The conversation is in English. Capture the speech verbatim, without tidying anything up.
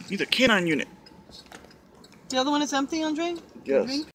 Need a canine unit. The other one is empty, Andre? Yes.